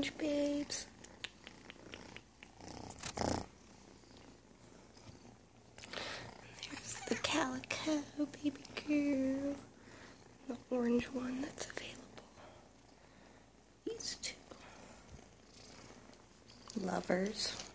orange babes. There's the calico baby girl. The orange one that's available. These two. Lovers.